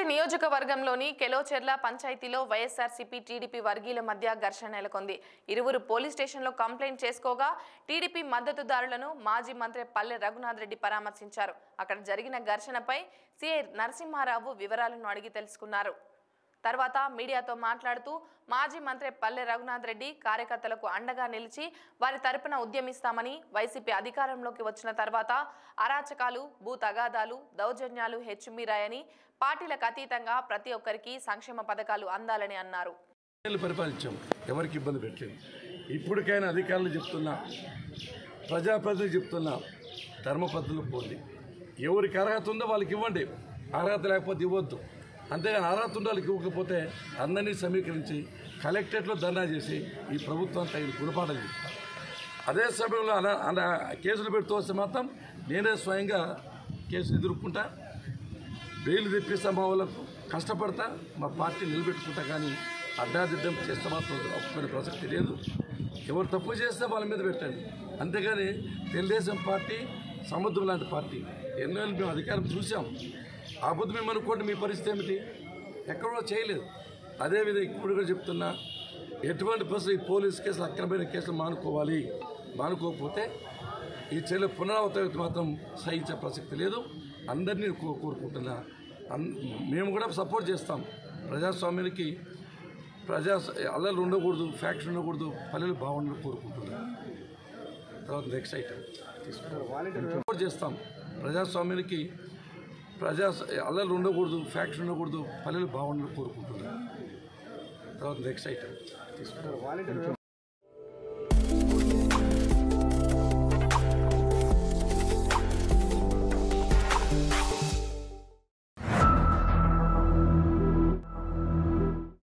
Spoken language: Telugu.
నియోజకవర్గంలోని కెలోచెర్ల పంచాయతీలో వైఎస్ఆర్సీపీ టీడీపీ వర్గీయుల మధ్య ఘర్షణ నెలకొంది. ఇరువురు పోలీస్ స్టేషన్లో కంప్లైంట్ చేసుకోగా టీడీపీ మద్దతుదారులను మాజీ మంత్రి పల్లె రఘునాథ్ రెడ్డి పరామర్శించారు. అక్కడ జరిగిన ఘర్షణపై సీఐ నరసింహారావు వివరాలను అడిగి తెలుసుకున్నారు. తర్వాత మీడియాతో మాట్లాడుతూ మాజీ మంత్రి పల్లె రఘునాథ్ రెడ్డి కార్యకర్తలకు అండగా నిలిచి వారి తరపున ఉద్యమిస్తామని, వైసీపీ అధికారంలోకి వచ్చిన తర్వాత అరాచకాలు, భూ తగాదాలు, దౌర్జన్యాలు హెచ్చుమీరాయని, పార్టీలకు అతీతంగా ప్రతి ఒక్కరికి సంక్షేమ పథకాలు అందాలని అన్నారు. పరిపాలించాం, ఎవరికి ఇబ్బంది పెట్టలేదు. ఇప్పటికైనా అధికారులు చెప్తున్నా, ప్రజాప్రతినిధులు చెప్తున్నా, ధర్మపద్ధతులు పోండి. ఎవరికి అర్హత ఉందో వాళ్ళకి ఇవ్వండి, అర్హత లేకపోతే ఇవ్వద్దు. అంతేగాని అర్హత ఉండే వాళ్ళకి ఇవ్వకపోతే అందరినీ సమీకరించి కలెక్టరేట్లో ధర్నా చేసి ఈ ప్రభుత్వం తగిన గుణపాఠాలు చెప్తాను. అదే సమయంలో కేసులు పెడుతూ వస్తే మాత్రం నేనే స్వయంగా కేసులు ఎదుర్కొంటా, బెయిల్ తెప్పిస్తా, మా వాళ్ళకు కష్టపడతా, మా పార్టీ నిలబెట్టుకుంటా. కానీ అడ్డాదిడ్డం చేస్తే మాత్రం ఒప్పుకునే ప్రసక్తి లేదు. ఎవరు తప్పు చేస్తే వాళ్ళ మీద పెట్టండి. అంతేగాని తెలుగుదేశం పార్టీ సముద్రం లాంటి పార్టీ, ఎన్నో మేము అధికారం చూసాం. ఆ బుద్ధి మేము అనుకోండి, మీ పరిస్థితి ఏమిటి? ఎక్కడో చేయలేదు. అదేవిధంగా ఇప్పుడు కూడా చెప్తున్నా, ఎటువంటి పరిస్థితి ఈ పోలీస్ కేసులు, అక్రమమైన కేసులు మానుకోకపోతే ఈ చర్యలు పునరావృతం మాత్రం సహించే ప్రసక్తి లేదు. అందరినీ కోరుకుంటున్నా, మేము కూడా సపోర్ట్ చేస్తాం. ప్రజాస్వామ్యానికి అల్లలు ఉండకూడదు, ఫ్యాక్షన్ ఉండకూడదు, పల్లెలు బాగుండాలని కోరుకుంటున్నాం. తర్వాత నెక్స్ట్ ఐటమ్ సపోర్ట్ చేస్తాం. ప్రజాస్వామ్యానికి అల్లలు ఉండకూడదు, ఫ్యాక్షన్ ఉండకూడదు, పల్లెలు బాగుండాలని కోరుకుంటున్నాం. తర్వాత నెక్స్ట్ ఐటమ్